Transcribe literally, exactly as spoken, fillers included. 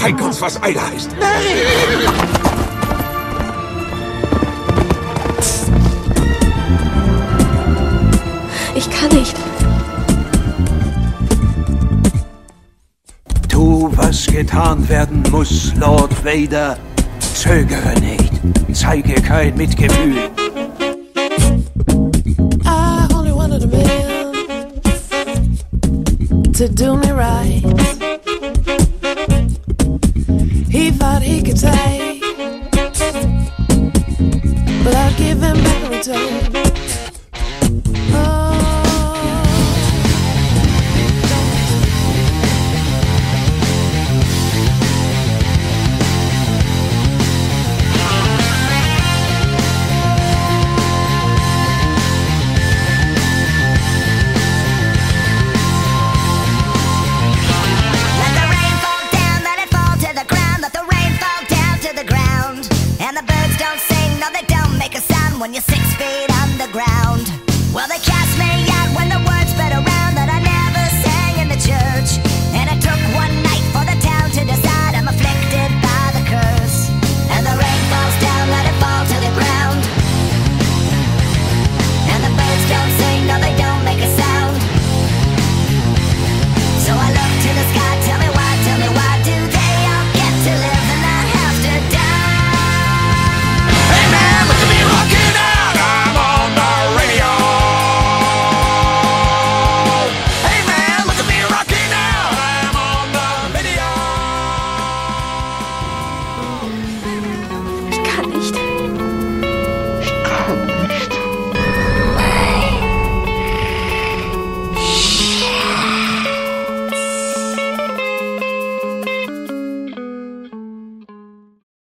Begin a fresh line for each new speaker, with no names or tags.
Zeig uns, was Eile heißt.
Nein!
Ich kann nicht.
Tu, was getan werden muss, Lord Vader. Zögere nicht. Zeige kein Mitgefühl.
I only wanted a man to do me right.